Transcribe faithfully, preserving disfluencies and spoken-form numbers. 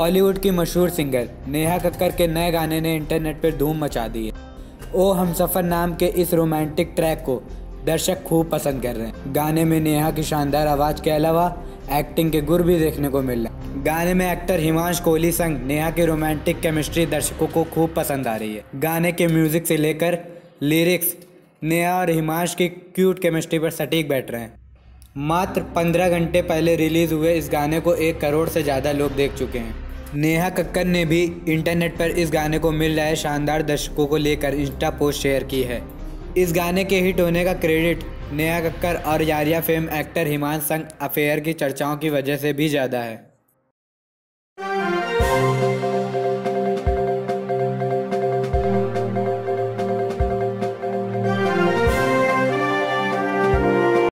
बॉलीवुड की मशहूर सिंगर नेहा कक्कड़ के नए गाने ने इंटरनेट पर धूम मचा दी है। ओ हमसफर नाम के इस रोमांटिक ट्रैक को दर्शक खूब पसंद कर रहे हैं। गाने में नेहा की शानदार आवाज़ के अलावा एक्टिंग के गुर भी देखने को मिल रहे हैं। गाने में एक्टर हिमांश कोहली संग नेहा की रोमांटिक केमिस्ट्री दर्शकों को खूब पसंद आ रही है। गाने के म्यूजिक से लेकर लिरिक्स नेहा और हिमांश की क्यूट केमिस्ट्री पर सटीक बैठ रहे हैं। मात्र पंद्रह घंटे पहले रिलीज हुए इस गाने को एक करोड़ से ज़्यादा लोग देख चुके हैं। नेहा कक्कड़ ने भी इंटरनेट पर इस गाने को मिल रहे शानदार दर्शकों को लेकर इंस्टा पोस्ट शेयर की है। इस गाने के हिट होने का क्रेडिट नेहा कक्कड़ और यारिया फेम एक्टर हिमांश संग अफेयर की चर्चाओं की वजह से भी ज़्यादा है।